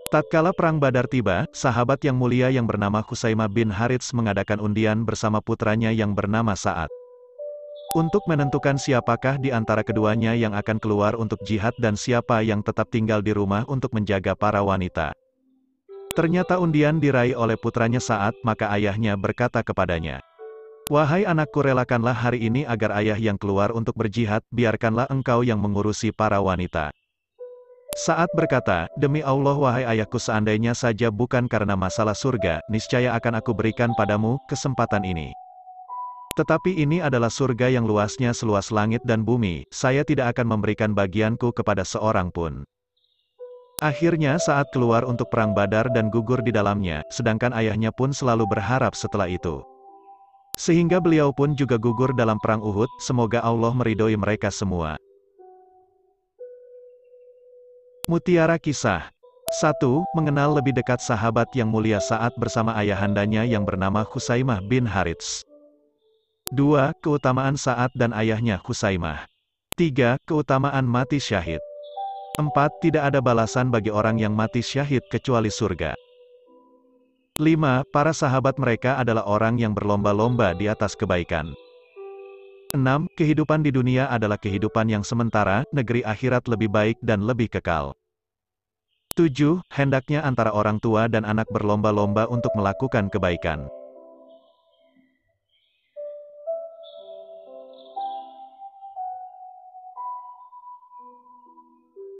Tatkala Perang Badar tiba, sahabat yang mulia yang bernama Khuzaimah bin Harits mengadakan undian bersama putranya yang bernama Sa'ad. Untuk menentukan siapakah di antara keduanya yang akan keluar untuk jihad dan siapa yang tetap tinggal di rumah untuk menjaga para wanita. Ternyata undian diraih oleh putranya Sa'ad, maka ayahnya berkata kepadanya, "Wahai anakku, relakanlah hari ini agar ayah yang keluar untuk berjihad, biarkanlah engkau yang mengurusi para wanita." Sa'ad berkata, "Demi Allah wahai ayahku, seandainya saja bukan karena masalah surga, niscaya akan aku berikan padamu kesempatan ini. Tetapi ini adalah surga yang luasnya seluas langit dan bumi, saya tidak akan memberikan bagianku kepada seorang pun." Akhirnya Sa'ad keluar untuk perang Badar dan gugur di dalamnya, sedangkan ayahnya pun selalu berharap setelah itu. Sehingga beliau pun juga gugur dalam perang Uhud, semoga Allah meridhoi mereka semua. Mutiara Kisah 1. Mengenal lebih dekat sahabat yang mulia Sa'ad bersama ayahandanya yang bernama Khuzaimah bin Harits. 2. Keutamaan Sa'ad dan ayahnya Khuzaimah. 3. Keutamaan mati syahid. 4. Tidak ada balasan bagi orang yang mati syahid kecuali surga. 5. Para sahabat mereka adalah orang yang berlomba-lomba di atas kebaikan. 6. Kehidupan di dunia adalah kehidupan yang sementara, negeri akhirat lebih baik dan lebih kekal. 7. Hendaknya antara orang tua dan anak berlomba-lomba untuk melakukan kebaikan.